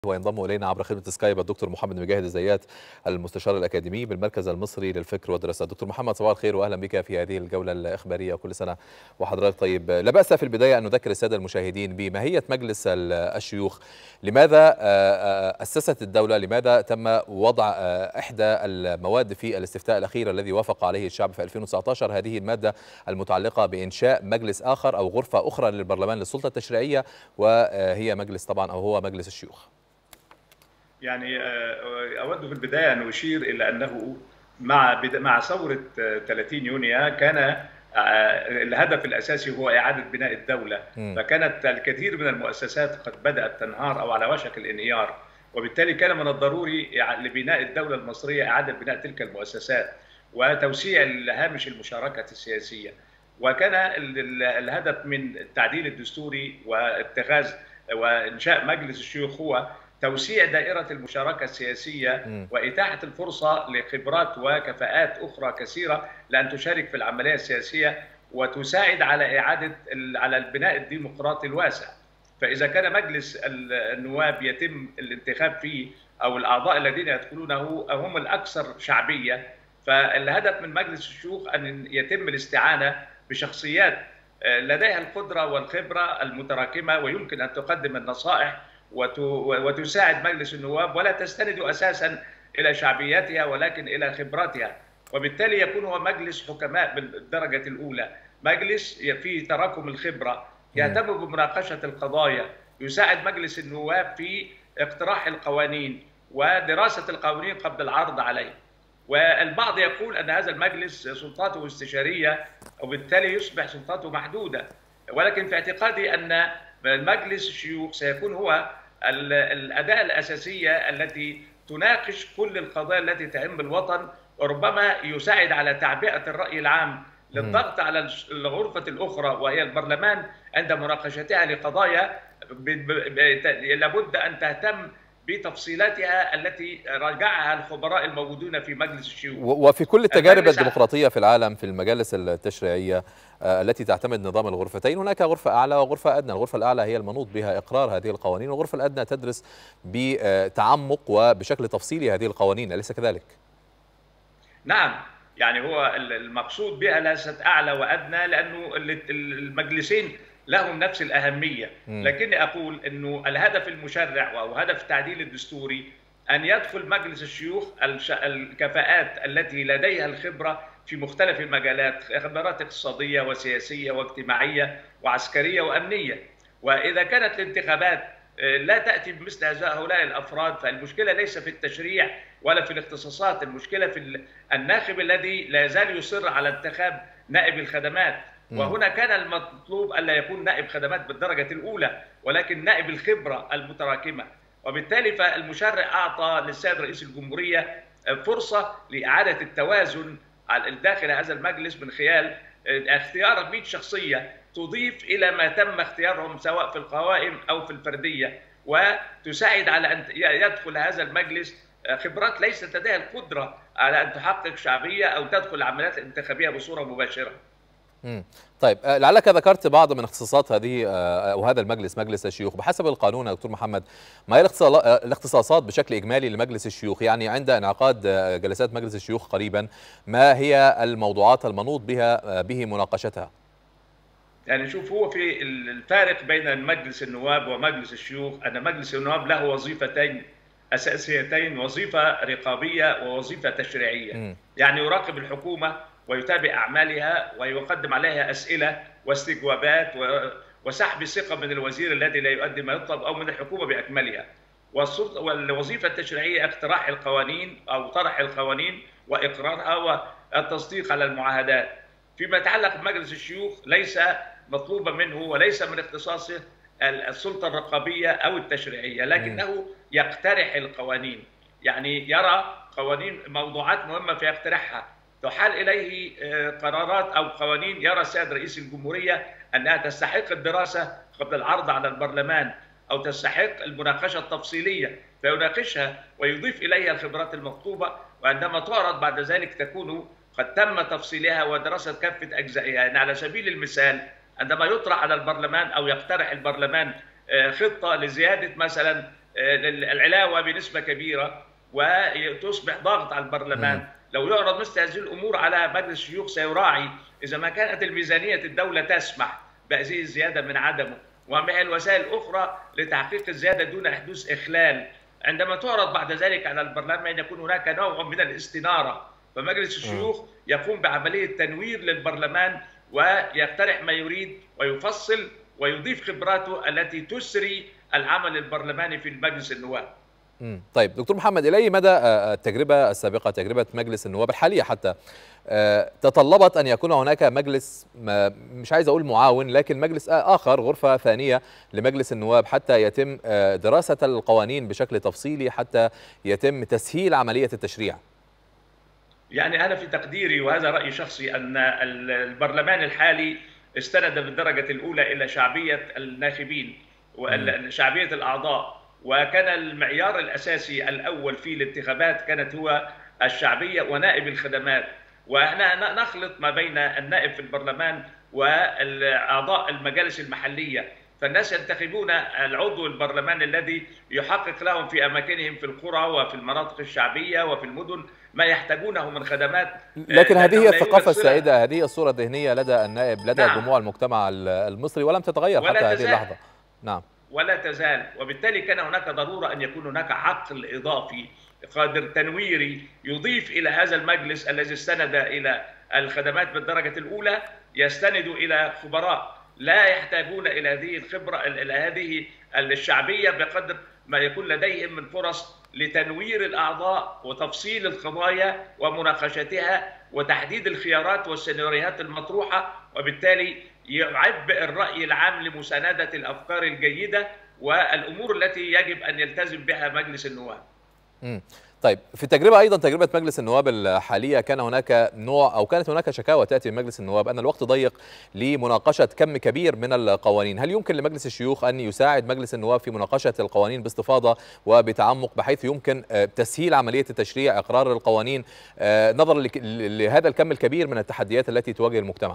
وينضم الينا عبر خدمه سكايب الدكتور محمد مجاهد الزيات المستشار الاكاديمي بالمركز المصري للفكر والدراسات. دكتور محمد، صباح الخير واهلا بك في هذه الجوله الاخباريه، وكل سنه وحضرتك طيب. لا باس في البدايه ان نذكر الساده المشاهدين بماهيه مجلس الشيوخ. لماذا اسست الدوله، لماذا تم وضع احدى المواد في الاستفتاء الاخير الذي وافق عليه الشعب في 2019 هذه الماده المتعلقه بانشاء مجلس اخر او غرفه اخرى للبرلمان للسلطه التشريعيه، وهي مجلس طبعا او هو مجلس الشيوخ؟ يعني أود في البداية أن أشير إلى أنه مع ثورة 30 يونيو كان الهدف الأساسي هو إعادة بناء الدولة، فكانت الكثير من المؤسسات قد بدأت تنهار أو على وشك الانهيار، وبالتالي كان من الضروري لبناء الدولة المصرية إعادة بناء تلك المؤسسات وتوسيع هامش المشاركة السياسية. وكان الهدف من التعديل الدستوري واتخاذ وإنشاء مجلس الشيوخ هو توسيع دائرة المشاركة السياسية وإتاحة الفرصة لخبرات وكفاءات أخرى كثيرة لأن تشارك في العملية السياسية وتساعد على على البناء الديمقراطي الواسع. فإذا كان مجلس النواب يتم الانتخاب فيه أو الأعضاء الذين يدخلونه هم الأكثر شعبية، فالهدف من مجلس الشيوخ أن يتم الاستعانة بشخصيات لديها القدرة والخبرة المتراكمة ويمكن أن تقدم النصائح وتساعد مجلس النواب ولا تستند أساسا إلى شعبيتها ولكن إلى خبراتها، وبالتالي يكون هو مجلس حكماء بالدرجة الأولى، مجلس فيه تراكم الخبرة يهتم بمناقشة القضايا، يساعد مجلس النواب في اقتراح القوانين ودراسة القوانين قبل العرض عليه. والبعض يقول أن هذا المجلس سلطاته استشارية وبالتالي يصبح سلطاته محدودة، ولكن في اعتقادي أن مجلس الشيوخ سيكون هو الأداة الأساسية التي تناقش كل القضايا التي تهم الوطن، وربما يساعد على تعبئة الرأي العام للضغط على الغرفة الأخرى وهي البرلمان عند مناقشتها لقضايا لابد أن تهتم بتفصيلاتها التي راجعها الخبراء الموجودون في مجلس الشيوخ. وفي كل التجارب الديمقراطية في العالم في المجالس التشريعية التي تعتمد نظام الغرفتين هناك غرفة أعلى وغرفة أدنى. الغرفة الأعلى هي المنوط بها إقرار هذه القوانين، والغرفة الأدنى تدرس بتعمق وبشكل تفصيلي هذه القوانين، أليس كذلك؟ نعم، يعني هو المقصود بها ليست أعلى وأدنى لأنه المجلسين لهم نفس الأهمية، لكني أقول أنه الهدف المشرع أو هدف التعديل الدستوري أن يدخل مجلس الشيوخ الكفاءات التي لديها الخبرة في مختلف المجالات، خبرات اقتصادية وسياسية واجتماعية وعسكرية وأمنية. وإذا كانت الانتخابات لا تأتي بمثل هؤلاء الأفراد فالمشكلة ليس في التشريع ولا في الاختصاصات، المشكلة في الناخب الذي لا يزال يصر على انتخاب نائب الخدمات. وهنا كان المطلوب ألا يكون نائب خدمات بالدرجة الأولى ولكن نائب الخبرة المتراكمة، وبالتالي فالمشرع أعطى للسيد رئيس الجمهورية فرصة لإعادة التوازن داخل هذا المجلس من خلال اختيار 100 شخصية تضيف إلى ما تم اختيارهم سواء في القوائم أو في الفردية، وتساعد على أن يدخل هذا المجلس خبرات ليست لديها القدرة على أن تحقق شعبية أو تدخل العمليات الانتخابية بصورة مباشرة. طيب، لعلك ذكرت بعض من اختصاصات هذه أو هذا المجلس، مجلس الشيوخ. بحسب القانون يا دكتور محمد، ما هي الاختصاصات بشكل إجمالي لمجلس الشيوخ؟ يعني عند انعقاد جلسات مجلس الشيوخ قريبا ما هي الموضوعات المنوط به مناقشتها؟ يعني شوف، هو في الفارق بين مجلس النواب ومجلس الشيوخ أن مجلس النواب له وظيفتين أساسيتين، وظيفة رقابية ووظيفة تشريعية. يعني يراقب الحكومة ويتابع أعمالها ويقدم عليها أسئلة واستجوابات وسحب الثقة من الوزير الذي لا يؤدي ما يطلب أو من الحكومة بأكملها. والوظيفة التشريعية اقتراح القوانين أو طرح القوانين وإقرارها والتصديق على المعاهدات. فيما يتعلق بمجلس الشيوخ ليس مطلوبا منه وليس من اختصاصه السلطة الرقابية أو التشريعية، لكنه يقترح القوانين، يعني يرى قوانين موضوعات مهمة فيقترحها، تحال إليه قرارات أو قوانين يرى السيد رئيس الجمهورية أنها تستحق الدراسة قبل العرض على البرلمان أو تستحق المناقشة التفصيلية فيناقشها ويضيف إليها الخبرات المطلوبة، وعندما تعرض بعد ذلك تكون قد تم تفصيلها ودراسة كافة أجزائها. يعني على سبيل المثال عندما يطرح على البرلمان أو يقترح البرلمان خطة لزيادة مثلا العلاوه بنسبه كبيره وتصبح ضغط على البرلمان. لو يعرض مثل هذه الامور على مجلس الشيوخ سيراعي اذا ما كانت الميزانيه الدوله تسمح بهذه الزياده من عدمه، ومع الوسائل الاخرى لتحقيق الزياده دون حدوث اخلال. عندما تعرض بعد ذلك على البرلمان يكون هناك نوع من الاستناره، فمجلس الشيوخ يقوم بعمليه تنوير للبرلمان ويقترح ما يريد ويفصل ويضيف خبراته التي تسري العمل البرلماني في مجلس النواب. طيب دكتور محمد، إلى أي مدى التجربة السابقة، تجربة مجلس النواب الحالية حتى، تطلبت أن يكون هناك مجلس، مش عايز أقول معاون، لكن مجلس آخر، غرفة ثانية لمجلس النواب، حتى يتم دراسة القوانين بشكل تفصيلي، حتى يتم تسهيل عملية التشريع؟ يعني أنا في تقديري، وهذا رأي شخصي، أن البرلمان الحالي استند بالدرجة الأولى إلى شعبية الناخبين وشعبية الأعضاء، وكان المعيار الأساسي الأول في الانتخابات كانت هو الشعبية ونائب الخدمات، وإحنا نخلط ما بين النائب في البرلمان وأعضاء المجالس المحلية. فالناس ينتخبون العضو البرلماني الذي يحقق لهم في أماكنهم في القرى وفي المناطق الشعبية وفي المدن ما يحتاجونه من خدمات. لكن هذه هي الثقافة السائدة، هذه الصورة الذهنية لدى النائب، لدى جموع المجتمع المصري، ولم تتغير حتى هذه اللحظة. نعم، ولا تزال. وبالتالي كان هناك ضرورة أن يكون هناك عقل إضافي قادر تنويري يضيف إلى هذا المجلس الذي استند إلى الخدمات بالدرجة الأولى، يستند إلى خبراء لا يحتاجون إلى هذه الخبرة، إلى هذه الشعبية، بقدر ما يكون لديهم من فرص لتنوير الأعضاء وتفصيل القضايا ومناقشتها وتحديد الخيارات والسيناريوهات المطروحة، وبالتالي يعبئ الرأي العام لمساندة الأفكار الجيدة والأمور التي يجب أن يلتزم بها مجلس النواب. طيب، في التجربة أيضا، تجربة مجلس النواب الحالية، كان هناك نوع أو كانت هناك شكاوى تأتي من مجلس النواب أن الوقت ضيق لمناقشة كم كبير من القوانين. هل يمكن لمجلس الشيوخ أن يساعد مجلس النواب في مناقشة القوانين باستفاضة وبتعمق، بحيث يمكن تسهيل عملية التشريع، إقرار القوانين، نظرا لهذا الكم الكبير من التحديات التي تواجه المجتمع؟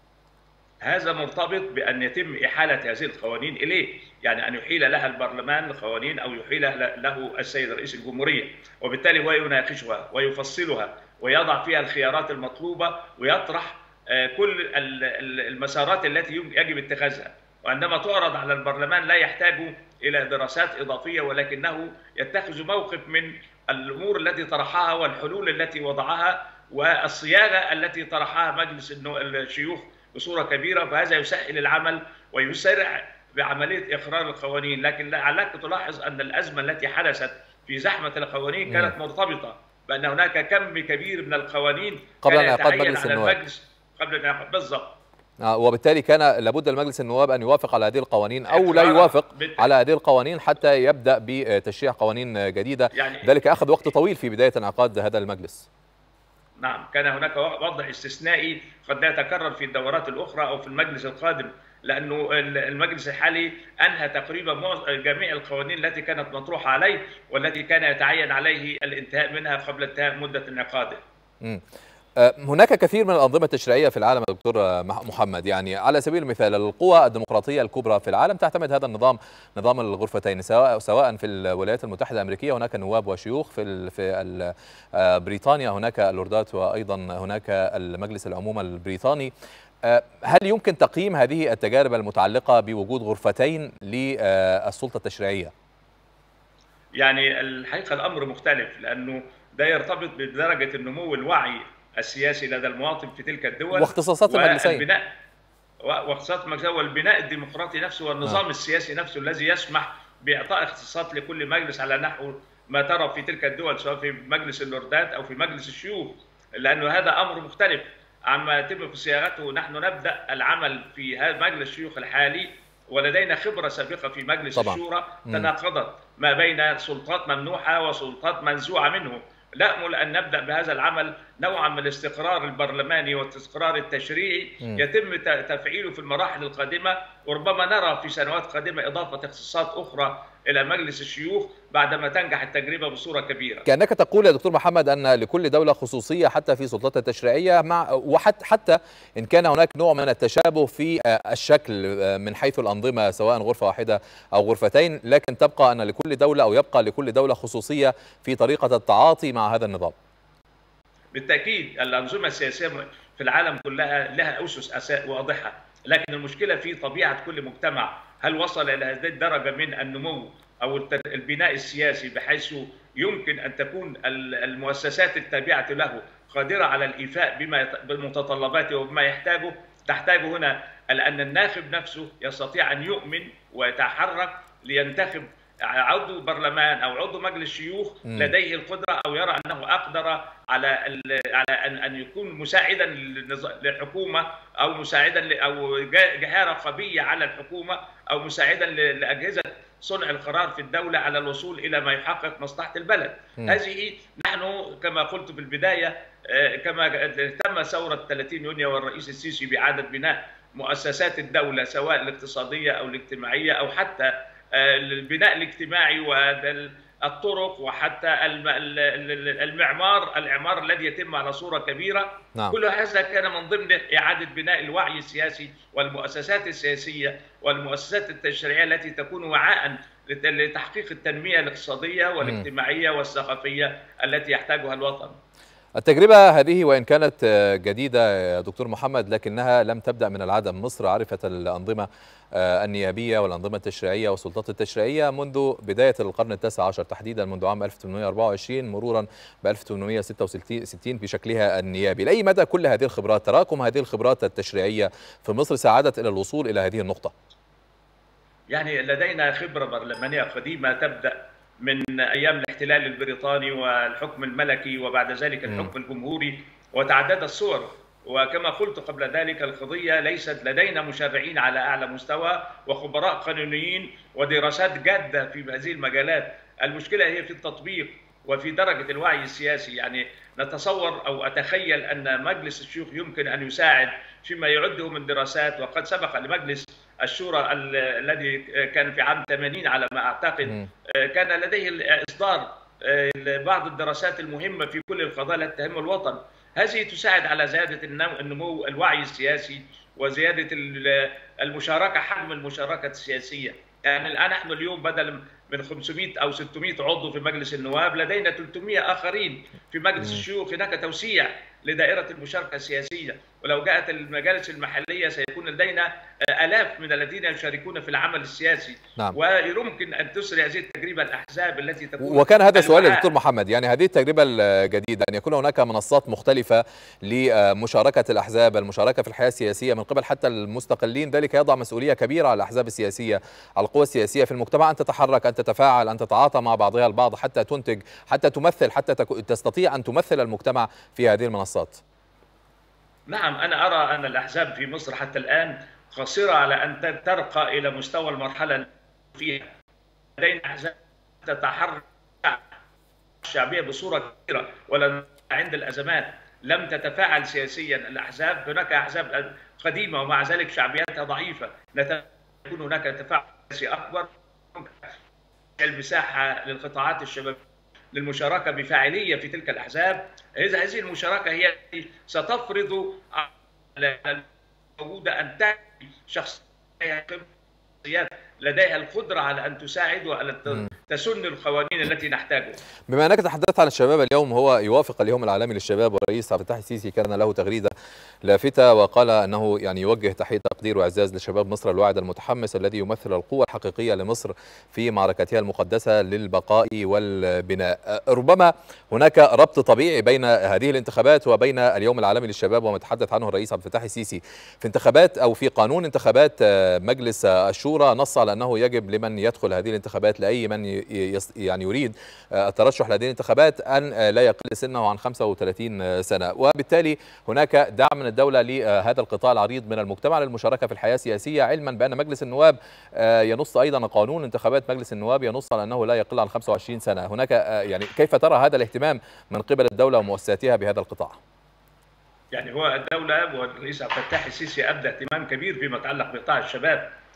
هذا مرتبط بأن يتم إحالة هذه القوانين إليه، يعني أن يحيل لها البرلمان القوانين أو يحيل له السيد رئيس الجمهورية، وبالتالي هو يناقشها ويفصلها ويضع فيها الخيارات المطلوبة ويطرح كل المسارات التي يجب اتخاذها. وعندما تعرض على البرلمان لا يحتاج إلى دراسات إضافية، ولكنه يتخذ موقف من الأمور التي طرحها والحلول التي وضعها والصياغة التي طرحها مجلس الشيوخ بصورة كبيرة، فهذا يسهل العمل ويسرع بعملية إقرار القوانين. لكن لعلك تلاحظ أن الأزمة التي حدثت في زحمة القوانين كانت مرتبطة بأن هناك كم كبير من القوانين قبل أن يعقد مجلس النواب، قبل أن يعقد بالضبط، وبالتالي كان لابد لمجلس النواب أن يوافق على هذه القوانين أو لا يوافق على هذه القوانين حتى يبدأ بتشريع قوانين جديدة. يعني ذلك أخذ وقت طويل في بداية انعقاد هذا المجلس. نعم، كان هناك وضع استثنائي قد لا يتكرر في الدورات الأخرى أو في المجلس القادم، لأنه المجلس الحالي أنهى تقريبا جميع القوانين التي كانت مطروحة عليه والتي كان يتعين عليه الانتهاء منها قبل انتهاء مدة انعقاده. هناك كثير من الأنظمة التشريعية في العالم يا دكتور محمد، يعني على سبيل المثال القوى الديمقراطية الكبرى في العالم تعتمد هذا النظام، نظام الغرفتين، سواء في الولايات المتحدة الأمريكية هناك نواب وشيوخ، في بريطانيا هناك اللوردات، وأيضا هناك المجلس العموم البريطاني. هل يمكن تقييم هذه التجارب المتعلقة بوجود غرفتين للسلطة التشريعية؟ يعني الحقيقة الأمر مختلف، لأنه ده يرتبط بدرجة النمو الوعي السياسي لدى المواطن في تلك الدول واختصاصات المجلسين واختصاصات المجلسين والبناء الديمقراطي نفسه والنظام السياسي نفسه الذي يسمح بإعطاء اختصاصات لكل مجلس على نحو ما ترى في تلك الدول، سواء في مجلس اللوردات أو في مجلس الشيوخ، لأنه هذا أمر مختلف عما يتم في صياغته. نحن نبدأ العمل في هذا مجلس الشيوخ الحالي ولدينا خبرة سابقة في مجلس الشورى تناقضت ما بين سلطات ممنوحة وسلطات منزوعة منه. نأمل أن نبدأ بهذا العمل نوعا من الاستقرار البرلماني والاستقرار التشريعي يتم تفعيله في المراحل القادمة، وربما نرى في سنوات قادمة إضافة اختصاصات أخرى الى مجلس الشيوخ بعدما تنجح التجربه بصوره كبيره. كأنك تقول يا دكتور محمد أن لكل دولة خصوصية حتى في سلطاتها التشريعية، مع وحتى إن كان هناك نوع من التشابه في الشكل من حيث الأنظمة سواء غرفة واحدة أو غرفتين، لكن تبقى أن لكل دولة أو يبقى لكل دولة خصوصية في طريقة التعاطي مع هذا النظام. بالتاكيد الانظمه السياسيه في العالم كلها لها اسس واضحه، لكن المشكله في طبيعه كل مجتمع. هل وصل الى هذه الدرجه من النمو او البناء السياسي بحيث يمكن ان تكون المؤسسات التابعه له قادره على الايفاء بمتطلباته وبما يحتاجه؟ تحتاج هنا ان الناخب نفسه يستطيع ان يؤمن ويتحرك لينتخب عضو برلمان او عضو مجلس شيوخ لديه القدره او يرى انه اقدر على ان يكون مساعدا للحكومه او مساعدا او جهه رقابيه على الحكومه او مساعدا لاجهزه صنع القرار في الدوله على الوصول الى ما يحقق مصلحه البلد. هذه نحن كما قلت في البدايه، كما تم ثوره 30 يونيو والرئيس السيسي باعاده بناء مؤسسات الدوله سواء الاقتصاديه او الاجتماعيه او حتى البناء الاجتماعي والطرق وحتى الإعمار الذي يتم على صورة كبيرة. نعم. كل هذا كان من ضمن إعادة بناء الوعي السياسي والمؤسسات السياسية والمؤسسات التشريعية التي تكون وعاء لتحقيق التنمية الاقتصادية والاجتماعية والثقافية التي يحتاجها الوطن. التجربة هذه وإن كانت جديدة يا دكتور محمد لكنها لم تبدأ من العدم. مصر عرفت الأنظمة النيابية والأنظمة التشريعية والسلطات التشريعية منذ بداية القرن التاسع عشر، تحديدا منذ عام 1824 مرورا ب 1866 في شكلها النيابي. لأي مدى كل هذه الخبرات، تراكم هذه الخبرات التشريعية في مصر ساعدت إلى الوصول إلى هذه النقطة؟ يعني لدينا خبرة برلمانية قديمة تبدأ من أيام الاحتلال البريطاني والحكم الملكي وبعد ذلك الحكم الجمهوري وتعددت الصور. وكما قلت قبل ذلك القضية ليست لدينا مشرعين على أعلى مستوى وخبراء قانونيين ودراسات جادة في هذه المجالات. المشكلة هي في التطبيق وفي درجة الوعي السياسي. يعني نتصور أو أتخيل أن مجلس الشيوخ يمكن أن يساعد فيما يعده من دراسات، وقد سبق لمجلس الشورى الذي كان في عام 80 على ما أعتقد كان لديه إصدار بعض الدراسات المهمة في كل القضايا التي تهم الوطن. هذه تساعد على زيادة النمو الوعي السياسي وزيادة المشاركة، حجم المشاركة السياسية. يعني الآن نحن اليوم بدل من 500 أو 600 عضو في مجلس النواب لدينا 300 آخرين في مجلس الشيوخ. هناك توسيع لدائرة المشاركة السياسية، ولو جاءت المجالس المحلية سيكون لدينا آلاف من الذين يشاركون في العمل السياسي. نعم. ويمكن أن تسرع هذه التجربة الأحزاب التي تكون. وكان هذا سؤال يا دكتور محمد، يعني هذه التجربة الجديدة أن يكون هناك منصات مختلفة لمشاركة الأحزاب، المشاركة في الحياة السياسية من قبل حتى المستقلين، ذلك يضع مسؤولية كبيرة على الأحزاب السياسية، على القوى السياسية في المجتمع، أن تتحرك، أن تتفاعل، أن تتعاطى مع بعضها البعض حتى تنتج، حتى تمثل، حتى تستطيع أن تمثل المجتمع في هذه المنصات. نعم، أنا أرى أن الأحزاب في مصر حتى الآن قصيرة على أن ترقى إلى مستوى المرحلة فيها. لدينا أحزاب تتحرك الشعبية بصورة كبيرة، ولا عند الأزمات لم تتفاعل سياسيا الأحزاب. هناك أحزاب قديمة ومع ذلك شعبيتها ضعيفة. يكون هناك تفاعل سياسي أكبر، المساحة للقطاعات الشبابية للمشاركة بفاعلية في تلك الأحزاب. هذه المشاركة هي التي ستفرض على الموجودة أن تأتي شخصيات لديها القدرة على أن تساعد وأن تسن القوانين التي نحتاجها. بما أنك تحدثت عن الشباب اليوم، هو يوافق اليوم العالمي للشباب، والرئيس عبد الفتاح السيسي كان له تغريدة لافتة وقال أنه يعني يوجه تحية تقدير وإعزاز لشباب مصر الواعد المتحمس الذي يمثل القوة الحقيقية لمصر في معركتها المقدسة للبقاء والبناء. ربما هناك ربط طبيعي بين هذه الانتخابات وبين اليوم العالمي للشباب وما تحدث عنه الرئيس عبد الفتاح السيسي. في انتخابات أو في قانون انتخابات مجلس الشورى نص على أنه يجب لمن يدخل هذه الانتخابات، لأي من يعني يريد الترشح لهذه الانتخابات، أن لا يقل سنه عن 35 سنة. وبالتالي هناك دعم من الدولة لهذا القطاع العريض من المجتمع للمشاركة في الحياة السياسية، علما بأن مجلس النواب ينص أيضا، قانون انتخابات مجلس النواب ينص على أنه لا يقل عن 25 سنة. هناك يعني كيف ترى هذا الاهتمام من قبل الدولة ومؤسساتها بهذا القطاع؟ يعني هو الدولة والرئيس عبد الفتاح السيسي أبدى اهتمام كبير فيما يتعلق بقطاع الشباب،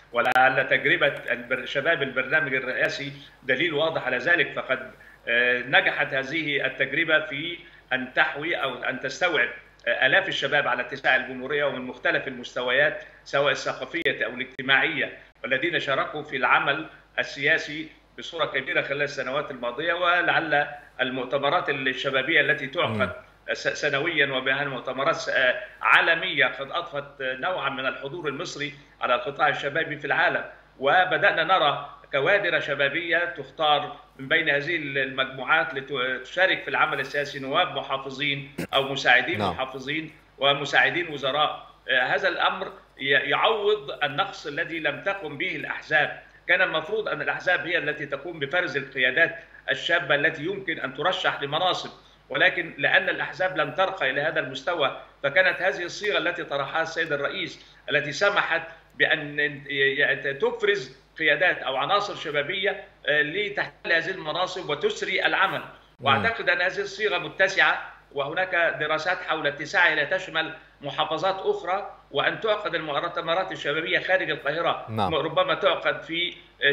ولعل تجربة شباب البرنامج الرئاسي دليل واضح على ذلك. فقد نجحت هذه التجربة في أن تحوي أو أن تستوعب آلاف الشباب على اتساع الجمهورية ومن مختلف المستويات سواء الثقافية أو الاجتماعية، والذين شاركوا في العمل السياسي بصورة كبيرة خلال السنوات الماضية. ولعل المؤتمرات الشبابية التي تعقد سنويا وبها مؤتمرات عالمية قد أضفت نوعا من الحضور المصري على القطاع الشبابي في العالم، وبدأنا نرى كوادر شبابية تختار من بين هذه المجموعات لتشارك في العمل السياسي، نواب محافظين أو مساعدين محافظين ومساعدين وزراء. هذا الأمر يعوض النقص الذي لم تقم به الأحزاب. كان المفروض أن الأحزاب هي التي تقوم بفرز القيادات الشابة التي يمكن أن ترشح لمناصب، ولكن لأن الأحزاب لم ترقى إلى هذا المستوى فكانت هذه الصيغة التي طرحها السيد الرئيس التي سمحت بأن تفرز قيادات أو عناصر شبابية لتحتل هذه المناصب وتسري العمل. وأعتقد أن هذه الصيغة متسعة، وهناك دراسات حول اتساعها لتشمل محافظات أخرى، وأن تعقد المؤتمرات الشبابية خارج القاهرة. ربما تعقد في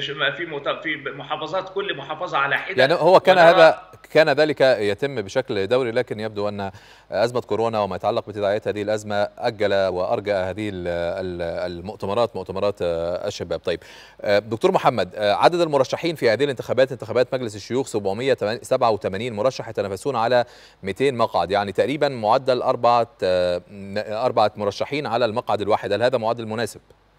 محافظات، كل محافظة على حدة. يعني هو كان ذلك يتم بشكل دوري، لكن يبدو أن أزمة كورونا وما يتعلق بتداعيات هذه الأزمة أجل وأرجأ هذه مؤتمرات الشباب. طيب دكتور محمد، عدد المرشحين في هذه الانتخابات، انتخابات مجلس الشيوخ 787 مرشح يتنافسون على 200 مقعد، يعني تقريبا معدل أربعة مرشحين على المقعد الواحد. هل هذا معدل مناسب؟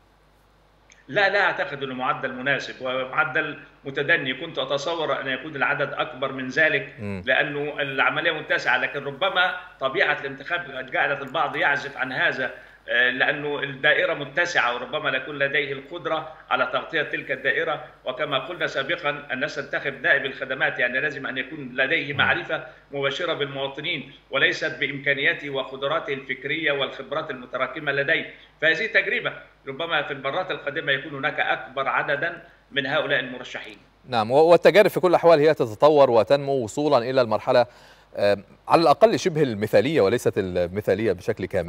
لا أعتقد أنه معدل مناسب، ومعدل متدني. كنت أتصور أن يكون العدد أكبر من ذلك لأنه العملية متسعة، لكن ربما طبيعة الانتخاب جعلت البعض يعزف عن هذا، لأنه الدائرة متسعة وربما لا يكون لديه القدرة على تغطية تلك الدائرة. وكما قلنا سابقا، الناس تنتخب نائب الخدمات، يعني لازم أن يكون لديه معرفة مباشرة بالمواطنين وليست بإمكانياته وقدراته الفكرية والخبرات المتراكمة لديه. فهذه تجربة، ربما في المرات القادمة يكون هناك أكبر عددا من هؤلاء المرشحين. نعم، والتجارب في كل الأحوال هي تتطور وتنمو وصولا إلى المرحلة على الأقل شبه المثالية وليست المثالية بشكل كامل.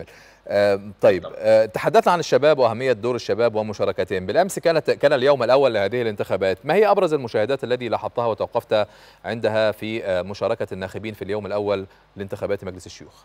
طيب تحدثنا عن الشباب وأهمية دور الشباب ومشاركتهم. بالأمس كان اليوم الأول لهذه الانتخابات، ما هي أبرز المشاهدات التي لاحظتها وتوقفت عندها في مشاركة الناخبين في اليوم الأول لانتخابات مجلس الشيوخ؟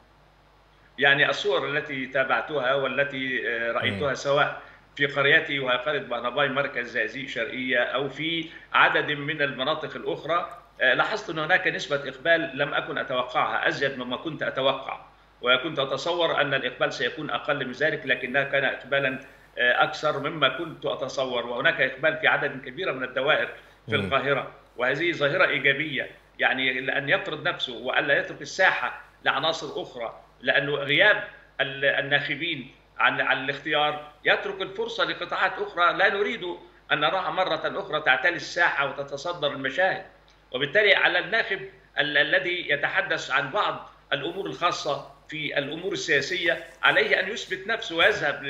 يعني الصور التي تابعتها والتي رأيتها سواء في قريتي وهي قرية بهنباي مركز زقازيق شرقية أو في عدد من المناطق الأخرى، لاحظت أن هناك نسبة إقبال لم أكن أتوقعها، أزيد مما كنت أتوقع، وكنت أتصور أن الإقبال سيكون أقل من ذلك، لكنها كان إقبالا أكثر مما كنت أتصور. وهناك إقبال في عدد كبير من الدوائر في القاهرة، وهذه ظاهرة إيجابية، يعني لأن يفرض نفسه وألا يترك الساحة لعناصر أخرى، لأنه غياب الناخبين عن الاختيار يترك الفرصة لقطاعات أخرى لا نريد أن نراها مرة أخرى تعتلي الساحة وتتصدر المشاهد. وبالتالي على الناخب الذي يتحدث عن بعض الأمور الخاصة في الأمور السياسية عليه أن يثبت نفسه ويذهب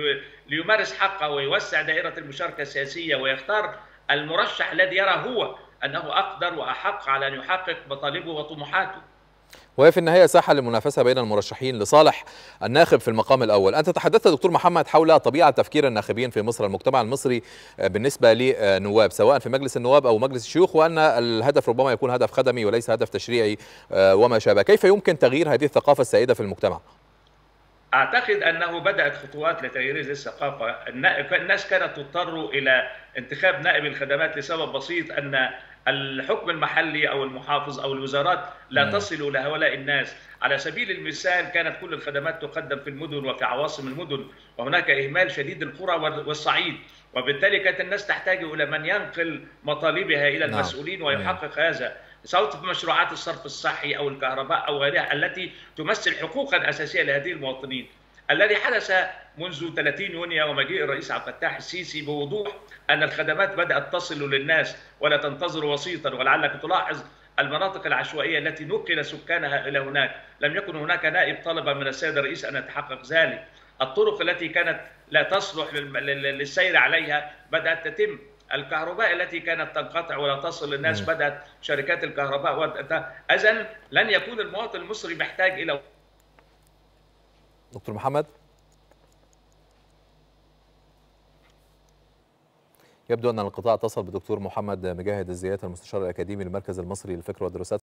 ليمارس حقه ويوسع دائرة المشاركة السياسية ويختار المرشح الذي يرى هو أنه أقدر وأحق على أن يحقق مطالبه وطموحاته. وهي في النهاية ساحة للمنافسة بين المرشحين لصالح الناخب في المقام الأول. أنت تحدثت دكتور محمد حول طبيعة تفكير الناخبين في مصر، المجتمع المصري بالنسبة لنواب سواء في مجلس النواب أو مجلس الشيوخ، وأن الهدف ربما يكون هدف خدمي وليس هدف تشريعي وما شابه. كيف يمكن تغيير هذه الثقافة السائدة في المجتمع؟ أعتقد أنه بدأت خطوات لتغيير هذه الثقافة. الناس كانت تضطر إلى انتخاب نائب الخدمات لسبب بسيط، أن الحكم المحلي أو المحافظ أو الوزارات لا تصل لهؤلاء الناس. على سبيل المثال كانت كل الخدمات تقدم في المدن وفي عواصم المدن، وهناك إهمال شديد القرى والصعيد، وبالتالي كانت الناس تحتاج إلى من ينقل مطالبها إلى المسؤولين ويحقق هذا، سواء في مشروعات الصرف الصحي أو الكهرباء أو غيرها التي تمثل حقوقا أساسية لهذه المواطنين. الذي حدث منذ 30 يونيو ومجيء الرئيس عبد الفتاح السيسي بوضوح أن الخدمات بدأت تصل للناس ولا تنتظر وسيطا. ولعلك تلاحظ المناطق العشوائية التي نقل سكانها إلى هناك لم يكن هناك نائب طلب من السيد الرئيس أن يتحقق ذلك. الطرق التي كانت لا تصلح للسير عليها بدأت تتم. الكهرباء التي كانت تنقطع ولا تصل للناس بدأت شركات الكهرباء. إذن لن يكون المواطن المصري محتاج إلى. دكتور محمد، يبدو أن الانقطاع اتصل بالدكتور محمد مجاهد الزيات المستشار الأكاديمي للمركز المصري للفكر والدراسات.